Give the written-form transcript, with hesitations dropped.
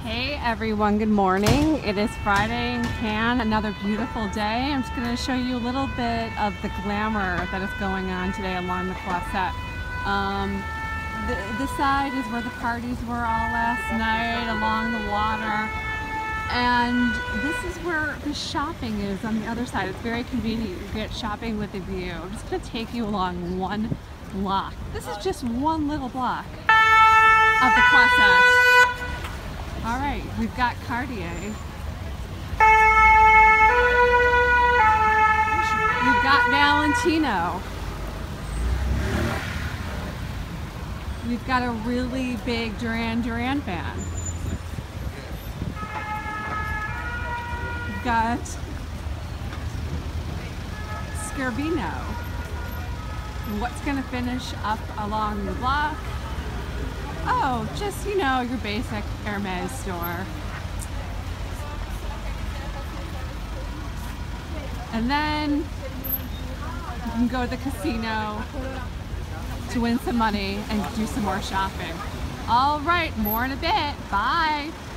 Hey everyone, good morning. It is Friday in Cannes, another beautiful day. I'm just going to show you a little bit of the glamour that is going on today along the Croisette. This side is where the parties were all last night, along the water. And this is where the shopping is on the other side. It's very convenient. You get shopping with a view. I'm just going to take you along one block. This is just one little block of the Croisette. All right, we've got Cartier. We've got Valentino. We've got a really big Duran Duran fan. We've got Scervino. And what's going to finish up along the block? Oh, just, you know, your basic Hermes store. And then you can go to the casino to win some money and do some more shopping. All right, more in a bit. Bye.